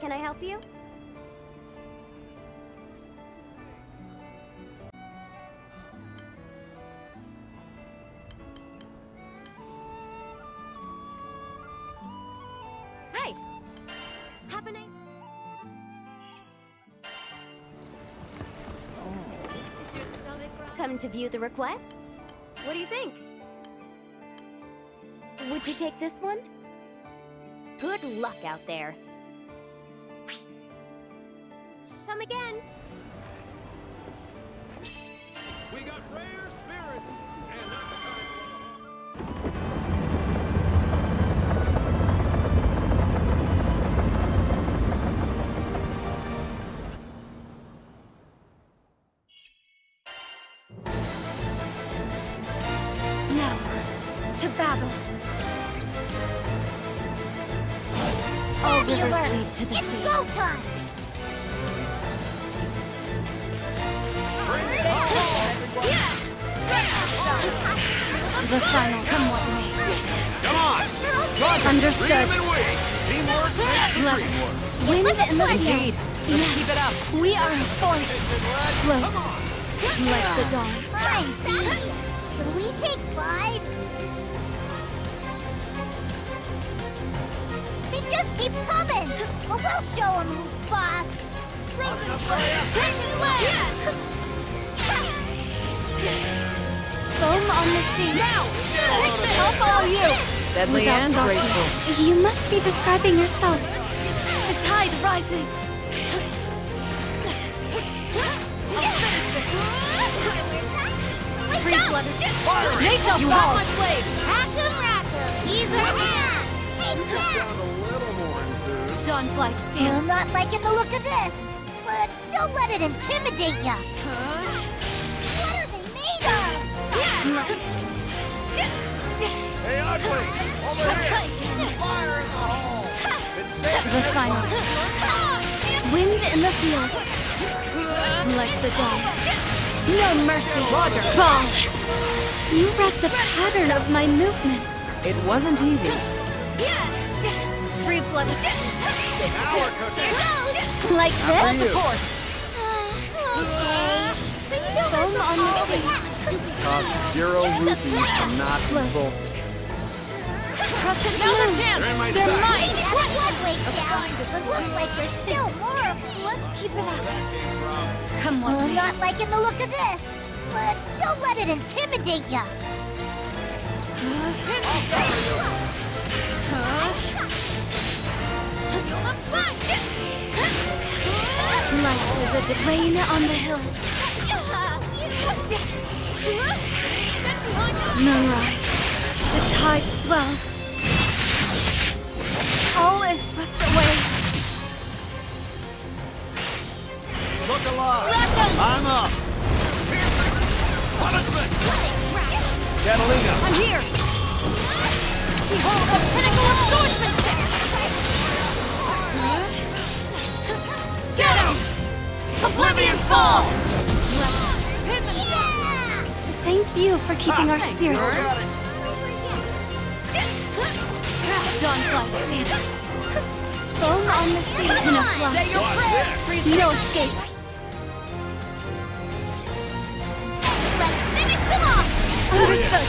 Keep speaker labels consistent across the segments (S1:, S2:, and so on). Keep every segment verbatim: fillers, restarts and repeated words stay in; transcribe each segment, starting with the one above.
S1: can I help you? Right. Have a nice... Is your stomach growling? Come to view the requests? What do you think? Would you take this one? Good luck out there. Come again.
S2: We got rare spirits and not the kind.
S1: Now, to battle. All rivers lead to the
S3: It's
S1: sea.
S3: go time!
S1: The final come what may.
S2: Come on! Roger,
S1: Understood.
S2: freedom and wing! Teamwork makes the
S1: Love.
S2: dream work!
S1: Wind in the
S4: Indeed.
S1: field.
S4: Let's
S1: Yes.
S4: keep it up.
S1: We are a force. Float like the dawn.
S3: Fine, Becky. Will we take five? They just keep coming! But we'll show them who's boss!
S1: Frozen flame. Changing legs. Foam on the sea. Now. I'll follow you.
S4: Deadly
S1: Without
S4: and
S1: blocking.
S4: graceful.
S1: You must be describing yourself. The tide rises. Freeze-blooded. They shall
S4: You
S1: fall.
S4: have my blade.
S3: Rackham, Rackham! He's our man! Hey, Jack!
S2: Sound a little more enthused.
S1: Dawnfly
S3: I'm
S1: stands.
S3: not liking the look of this, but don't let it intimidate ya! What are they made of?
S2: Hey, ugly! Over here! Fire in the hole! It's safe
S1: The
S2: to
S1: final. Wind in the field. Like the dawn. No mercy. Roger. Fall. You read the pattern of my movements.
S4: It wasn't easy.
S1: Free blood.
S2: Now we're cooking!
S1: Like
S2: For
S1: this?
S2: you.
S1: Foam on the sea.
S2: Cost zero rupees and not
S1: Float.
S2: full.
S1: Crescent
S4: Now's our
S1: moon.
S4: chance.
S2: They're in my
S1: They're
S2: sight.
S1: mine.
S3: That's one way down, but looks like there's still more of them.
S1: Let's keep it up.
S2: That came from.
S1: Come
S3: Well,
S1: on.
S3: I'm not liking the look of this, but don't let it intimidate ya!
S1: Life is a de- rain on the hills. Moonrise. The tide swells. All is swept away.
S2: Look alive!
S1: Welcome.
S2: I'm up! Punishment! Catalina!
S1: I'm here. Behold the pinnacle of swordsmanship. Get him! Oblivion fall!
S3: Yeah!
S1: Thank you for keeping our spirits.
S2: You got it!
S1: Dawnfly stands. Foam on the sea in a
S4: Say
S1: flash.
S4: your
S2: Watch
S4: prayers.
S2: this.
S1: No escape.
S3: Let's finish them off!
S1: Understood.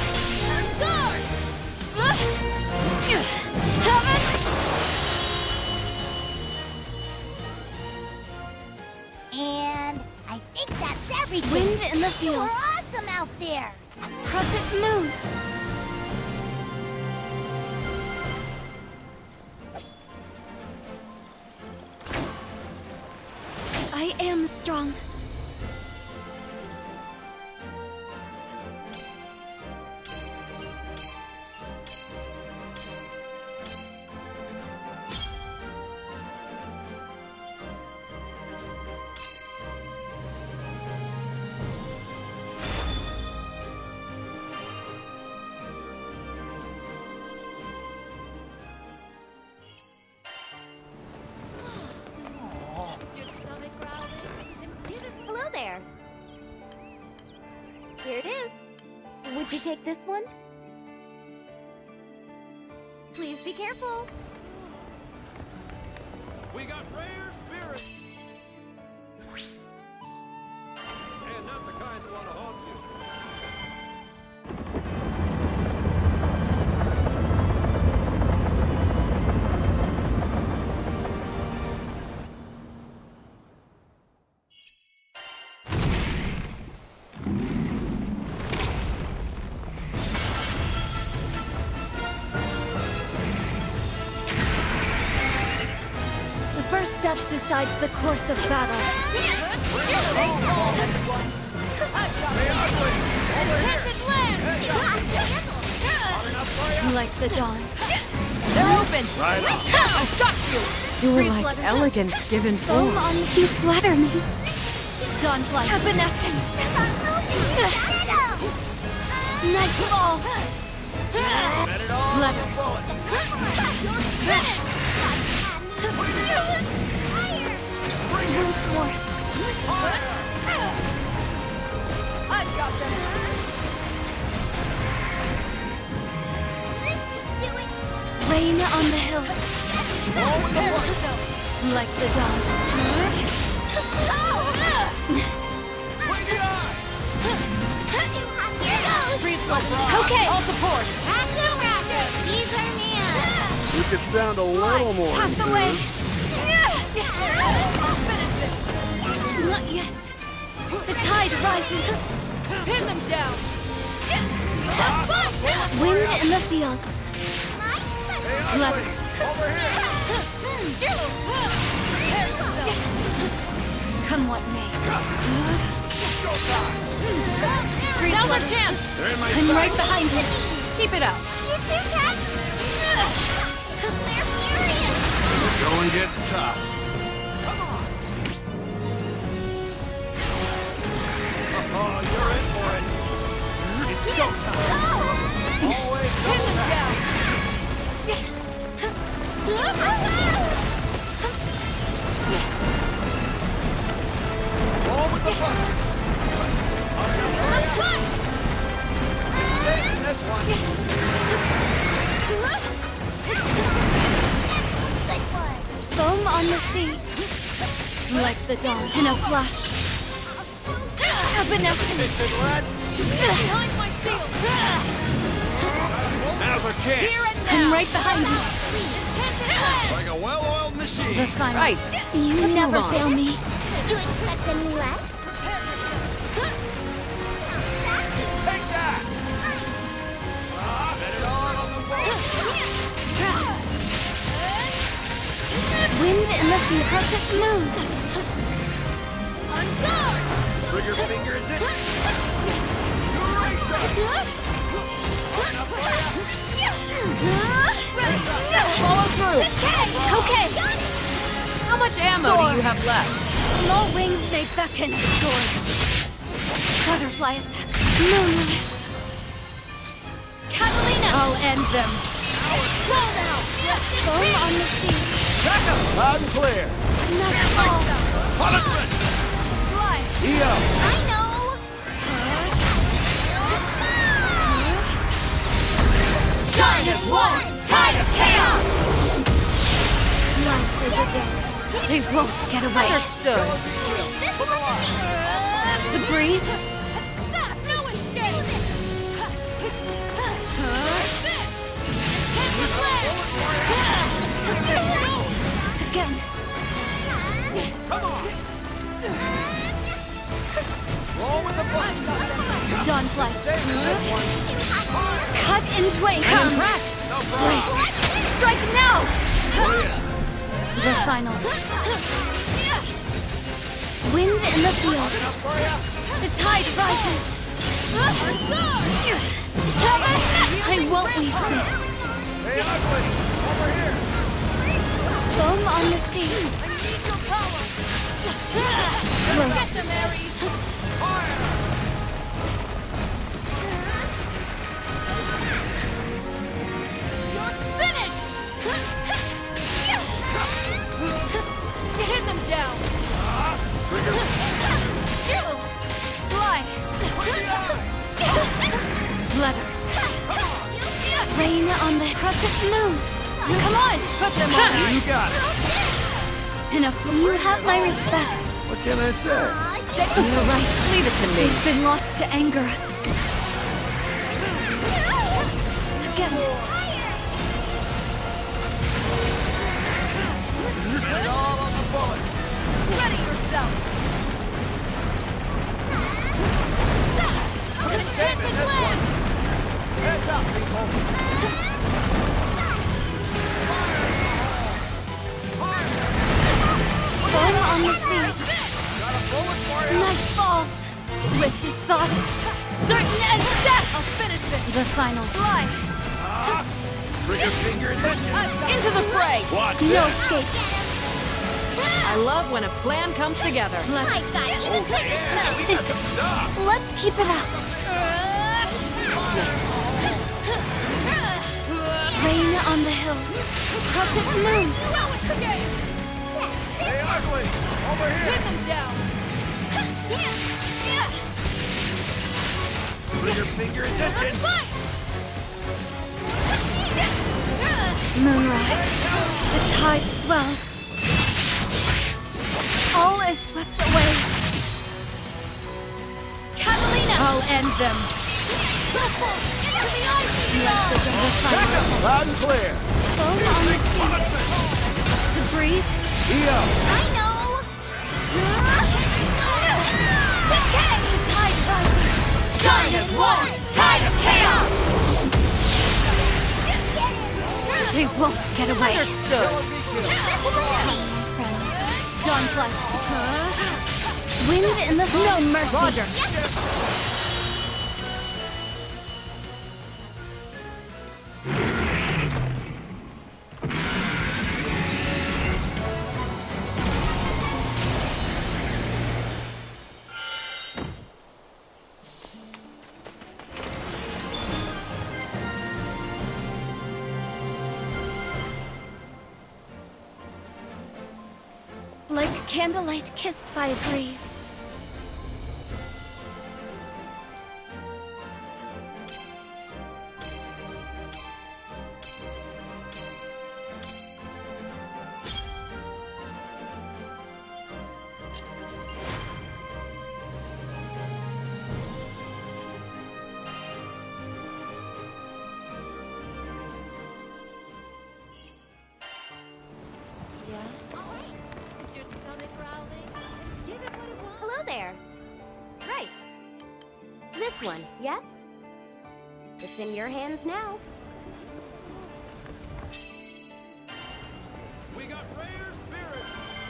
S3: And I think that's everything.
S1: Wind in the
S3: You were
S1: field.
S3: awesome out there.
S1: Crescent moon. I am strong. Hello there. Here it is. Would you take this one? Please be careful.
S2: We got rare spirits. And not the kind that want to haunt you.
S1: Step decides the course of battle. Like the dawn.
S4: They're open!
S2: Right on.
S4: I've got you! You were like
S1: Flutter.
S4: elegance given
S1: Foam
S4: form.
S1: on you flatter me. Dawnflight. Evanescence. Nightfall.
S2: Bet it all on
S1: Flutter.
S2: the bullet.
S1: Once more.
S4: I've got them!
S1: Rain on the hills.
S4: There we go!
S1: Like the dawn.
S2: Bring it on!
S4: Breathe bubbles.
S1: Okay.
S4: All support!
S3: These are near.
S2: You could sound a little more
S1: Pass away.
S4: I'll finish this!
S1: Not yet. The tide rises.
S4: Pin them down!
S1: Wind in the fields.
S2: Hey,
S1: Flutter.
S2: Ugly! Over here!
S1: Come what may.
S4: Now's our chance!
S2: They're in my
S1: I'm right
S2: sights.
S1: behind you.
S4: Keep it up!
S3: You two cats. They're furious.
S2: The going gets tough. Come on! Oh, you're in for it. It's go time. Always go
S4: Pin them
S2: time.
S4: down!
S2: Roll with the punch. Safe in this one.
S3: Good one.
S1: Foam on the sea. Like the dawn in a flash. Evanescence.
S2: Listen, lad.
S4: Behind my shield!
S2: Now's our chance.
S4: Here and
S1: I'm
S4: now!
S1: right behind you.
S2: Like a well-oiled
S1: The
S2: machine.
S1: final.
S4: Right.
S1: You
S4: Let's
S1: never
S4: move on.
S1: fail me.
S3: Did you expect any less?
S2: Take that. Ah, bet it all on the bullet.
S1: Wind in the field. Perfect move.
S4: On guard!
S2: Trigger finger is it.
S4: Follow through!
S1: Okay.
S4: How much ammo
S1: Soar.
S4: do you have left?
S1: Small wings may beckon. Sword. Butterfly effect. Moonlight. Catalina.
S4: I'll end them.
S1: Slow now. Foam on the sea.
S2: Back up. Loud and clear.
S1: Nightfall.
S2: Punishment.
S1: Fly.
S2: E O.
S3: I know.
S1: Shine as one. Tide of chaos. Life is a dance. They won't get away.
S4: Understood.
S3: This one's me.
S1: To breathe.
S4: Stop! No escape!
S1: Again.
S2: Come on. Roll with the punch.
S1: Dawn flesh.
S2: Save in this one.
S1: Cut in twain. Come.
S4: Impressed!
S2: No problem.
S1: Strike now. The final. Wind in the field.
S2: Enough for ya?
S1: The tide rises. I won't lose this.
S2: Hey, Ugly. Over here.
S1: Foam on the sea. Growth.
S4: Get them, Ares! You're finished! Hit them down!
S2: Trigger.
S1: Fly. Flutter. Rain on the crescent moon.
S4: Come on! Put them on!
S2: You got it.
S1: Enough. You have my respect.
S2: What can I say?
S3: Aw,
S1: Stick with the right. Leave it to me. You've been lost to anger. Again.
S2: Get it all on the bullet.
S4: Ready yourself! An enchanted lance!
S2: Heads up, people.
S1: Fall on the sea.
S2: Got a bullet for you.
S1: Night falls. Swift as thought. Certain as death.
S4: I'll finish this!
S1: The final.
S4: Fly!
S2: Ah, trigger finger is itching.
S4: Into the fray!
S2: Watch
S1: No
S2: this.
S1: escape.
S4: I love when a plan comes together.
S3: I got even
S2: Oh, yeah, we got the stuff.
S1: Let's keep it up. Rain on the hills. Crescent moon.
S4: Now it's the game!
S2: Hey, ugly. Over
S4: Hit
S2: here.
S4: them down!
S2: Trigger finger is itching.
S4: Fight!
S1: Moonrise. The tide swells. All is swept away. Catalina!
S4: I'll end them!
S1: Into the ice! The final.
S2: Loud and clear.
S1: Foam on the sea. To breathe.
S2: E O.
S3: I know.
S1: Decay! Tide rises.
S4: Shine as one! Tide of chaos!
S1: They won't get away.
S4: Understood!
S1: Dawn blessed. Wind in the... No mercy.
S4: Roger!
S1: Like candlelight kissed by a breeze.
S5: Hello there. Right. This one, yes? It's in your hands now.
S2: We got rare spirit.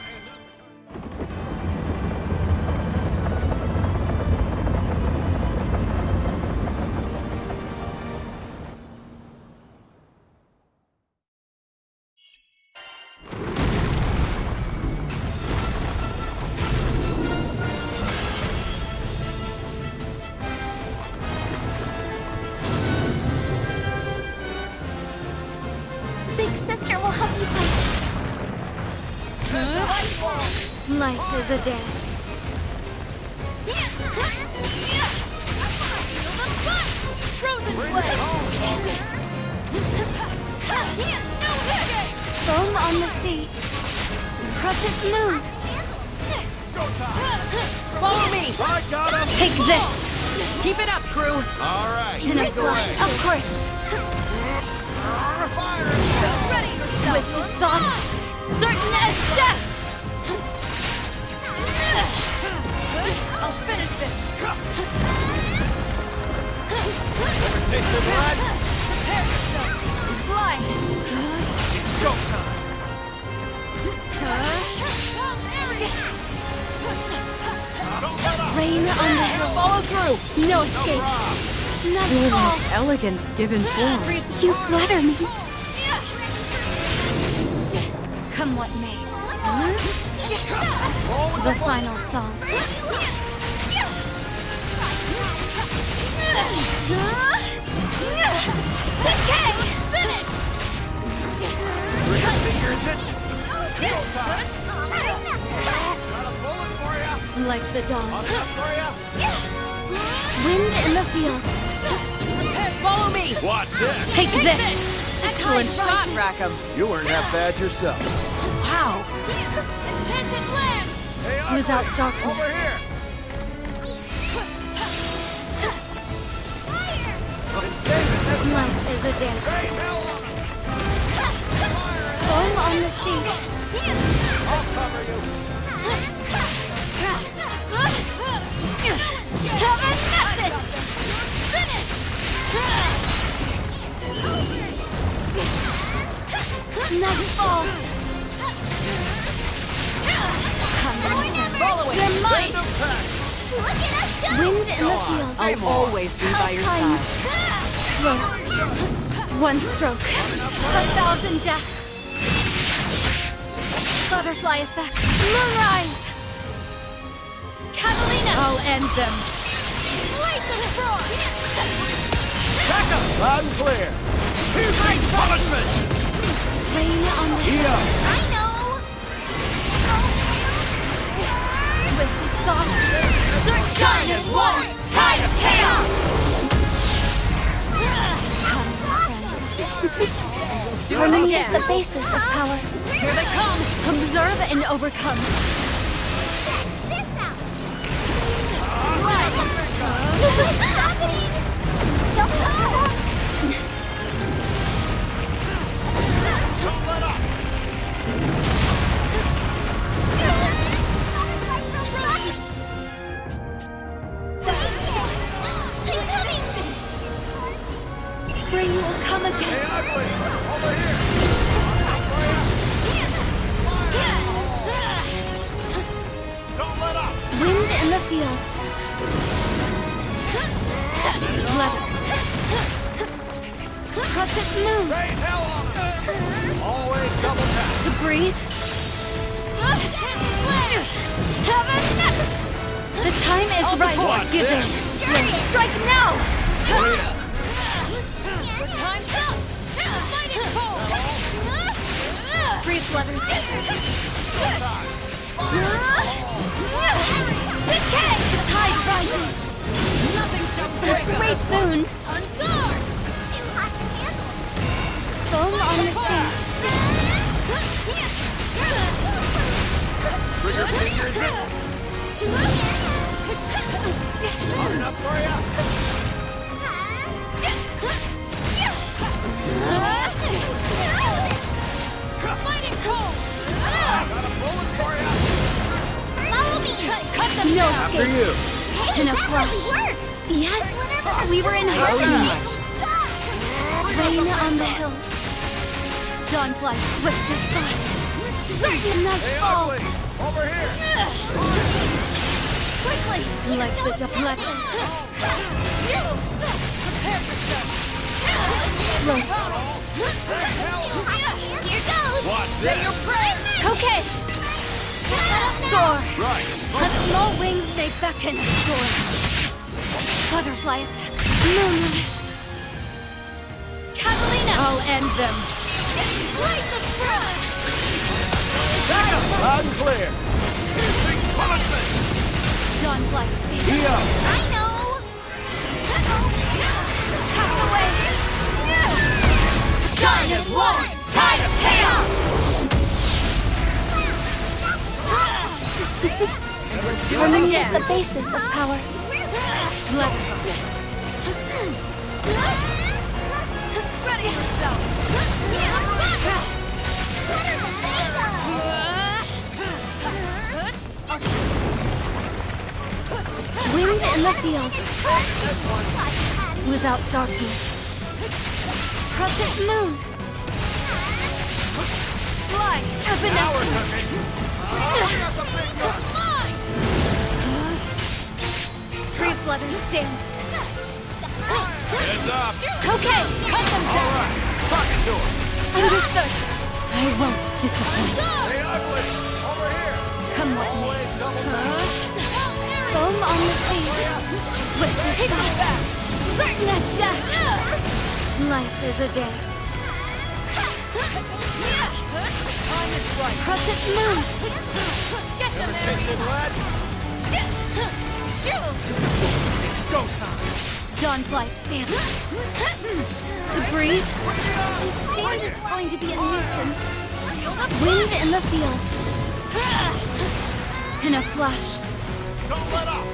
S1: Big sister will help you fight. Life is a dance.
S4: Frozen blade!
S1: Foam on the sea. Crescent moon.
S4: Follow me!
S2: I got him.
S1: Take this.
S4: Keep it up, crew!
S2: All right.
S1: In a
S2: Take
S1: flash.
S2: away.
S1: Of course.
S2: Fire.
S4: Ready yourself!
S1: Swift as thought. Certain as death.
S4: I'll finish this!
S2: Ever tasted blood?
S4: Prepare yourself! Fly!
S2: Go time. Don't let up.
S1: Rain on the hill.
S4: Follow through!
S1: No escape. Not all.
S4: Elegance given form.
S1: You flatter me. Come what may.
S2: Roll with
S1: The final song. Decay!
S4: Finish!
S2: trigger finger is itching. Go time. Got a bullet for you.
S1: Like the dawn.
S2: Got for you.
S1: Wind in the fields.
S4: Follow me!
S2: Watch this.
S1: Take this.
S4: Excellent shot, Rackham!
S2: You weren't half bad yourself.
S4: Wow!
S1: without
S2: Over
S1: darkness.
S2: here! Been saving this one.
S1: Life is a dance.
S2: Rain hell on 'em.
S1: Foam on the sea.
S2: I'll cover you.
S1: Have a message! Nice ball. Come on, you're mine.
S2: Random pack.
S3: Look at us go!
S1: Wind in the field.
S4: I'll always be by your
S1: Alpine.
S4: side.
S1: Float. One stroke. A thousand deaths. Butterfly effect. Moonrise. Catalina. I'll end them.
S2: Back up. Loud and clear. Here's my punishment.
S1: Rain on the
S2: Here.
S3: I know!
S1: with thought. Shine as one. Tide of chaos. Come, friend.
S4: Do it
S1: Harmony is
S4: again.
S1: the basis of power.
S4: Here they come.
S1: Observe and overcome.
S3: Check this out!
S1: Right.
S3: What's happening? Don't go!
S2: Don't let up.
S1: Spring will come
S2: Hey,
S1: again.
S2: ugly. Over here. Don't let up.
S1: Wind in the fields. Letter. Crescent moon.
S2: Rain hell on 'em. Always double tap.
S1: To breathe. Heaven. The time is right.
S2: What's
S1: Give in.
S2: this?
S1: Strike now.
S3: Time's up! Fighting cold!
S1: Three flutters. The tide rises.
S4: Nothing shall break
S1: Great
S4: us.
S1: boon.
S3: On guard! Too hot to handle!
S1: Foam on the sea.
S2: Trigger fingers in. Hard enough for ya?
S3: Fighting cold!
S2: Got a bullet for ya.
S3: Follow me!
S1: Cut them. No
S2: After
S1: escape.
S2: you.
S1: In a
S3: That
S1: flash.
S3: really worked!
S1: Yes, we were in
S2: Very
S1: harmony.
S2: nice.
S1: Rain on the hills. Dawnfly, swift as thought. Certain night
S2: Hey,
S1: falls.
S2: ugly. Over here.
S1: Quickly, like the depletion. Float.
S3: Here goes!
S2: Watch this.
S1: Okay. Soar.
S2: Right.
S1: The small wings may beckon. Soar. Butterfly effect. Moonrise. Catalina. I'll end them.
S3: Light the brush!
S2: Back up. Loud and clear. Big punishment.
S1: Dawnfly stands.
S2: Here.
S3: I know!
S1: Cast away. Shine as one. Tide of chaos. Harmony is the basis of power. Let it go. Ready yourself. Wind in the field. Without darkness. Crescent moon. Fly.
S2: Now we're
S1: Evanescence.
S2: cooking. Got the big gun.
S1: Three flutters dance.
S2: Heads up.
S1: Okay, cut them
S2: All
S1: down.
S2: right. Suck it to him.
S1: Understood. I won't disappoint.
S2: Hey, ugly. Over here.
S1: Come with me.
S2: Always double tap.
S1: Foam on the sea. Swift as thought. Certain as death. Life is a dance.
S4: Time is right.
S1: Crescent moon.
S3: Get them,
S2: Tasted lead. Go time.
S1: Dawnfly stand. To breathe. This sand is going to be a nuisance. Wind in the fields. in a flash.
S2: Don't let up!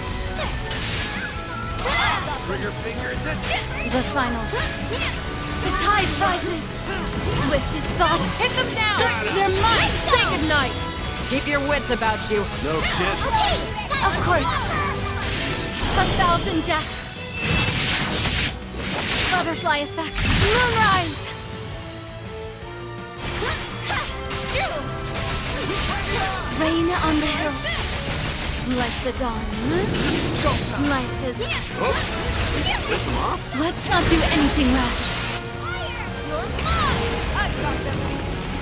S2: Trigger fingers and...
S1: The final. The tide rises. Swift as thought.
S4: Hit them now!
S1: They're mine!
S4: Say goodnight! Keep your wits about you.
S2: No kid.
S1: Of course. A thousand deaths. Butterfly effect. Moonrise! Rain on the hills. Like the dawn. Life is...
S2: Oops. Piss them off?
S1: Let's not do anything rash.
S4: I've got them.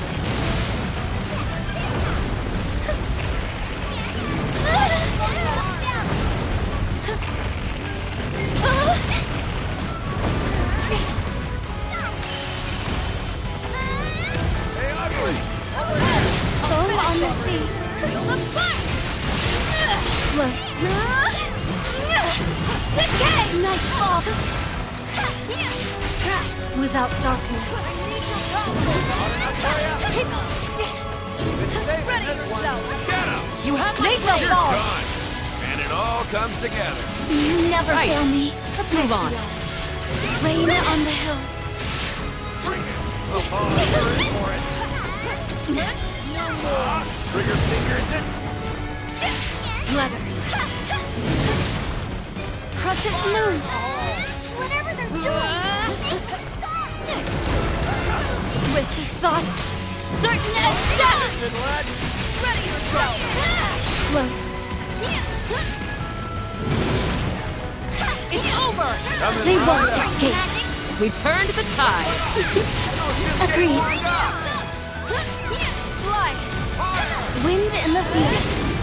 S2: Hey, ugly!
S1: Foam on the sea.
S4: Feel the fight!
S1: Float. Decay! Nightfall. Without darkness.
S2: It's safe in
S4: Ready
S2: this one.
S4: yourself.
S2: Get him!
S4: You have my
S1: They shall
S4: blade.
S1: fall.
S2: Done. And it all comes together.
S1: You never
S4: Right.
S1: fail me.
S4: Let's move on.
S1: Rain on the hills.
S2: Oh, you're in for it. Ah, trigger fingers and...
S1: Letter. Crescent moon.
S3: Whatever they're doing,
S1: Swift as thought. Certain as death.
S2: Good lad.
S4: Ready yourself.
S1: Float.
S4: It's over.
S2: Coming
S1: They
S2: right
S1: won't
S2: up.
S1: escape.
S4: We turned the tide.
S1: Agreed.
S2: Wind up.
S4: Fly.
S1: Wind in the field.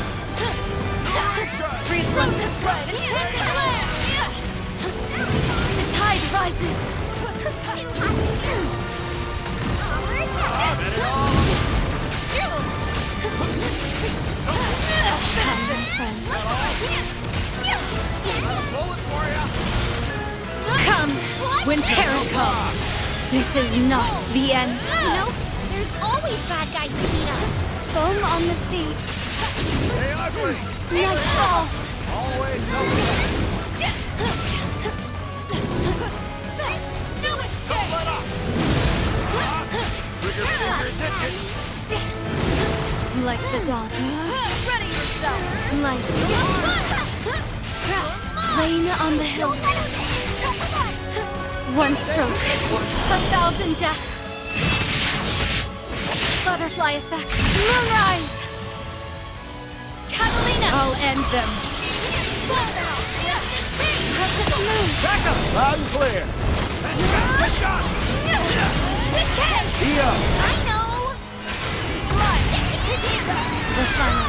S4: Breathe from the blood and take the land.
S1: The tide rises. Come, friend.
S2: Bullet for ya.
S1: Come.
S4: Winter will come.
S1: This is not the end.
S3: You know, there's always bad guys to beat up.
S1: Foam on the sea.
S2: Hey, ugly!
S1: Nightfall.
S2: Always something.
S4: Don't escape.
S2: Let up! Ah, trigger fingers itching.
S1: Like the dawn.
S4: Ready yourself.
S1: Life. Rain on the hills. One stroke. A thousand deaths. Butterfly effect. Moonrise. Catalina.
S4: I'll end them.
S1: Crescent moon.
S2: Back up! Loud and clear. Eo!
S3: I know.
S1: The final.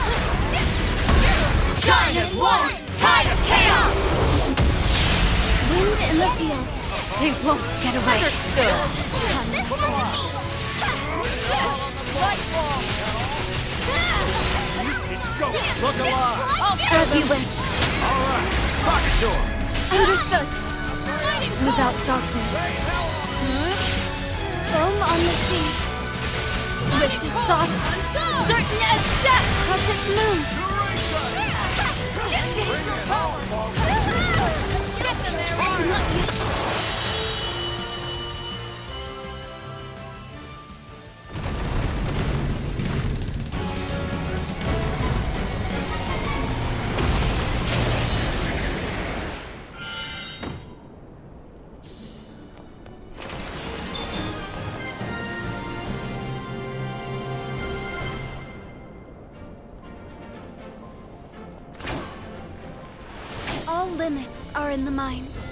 S4: Shine as one. Tide of chaos.
S1: Wind in the field.
S4: They won't get away. Understood.
S2: Go! Look alive!
S1: As you wish.
S2: All right, sock it to him.
S1: Understood. Without darkness. Foam on the sea. Swift as thought. Certain as death. Crescent moon.
S4: Get them there.
S1: All limits are in the mind.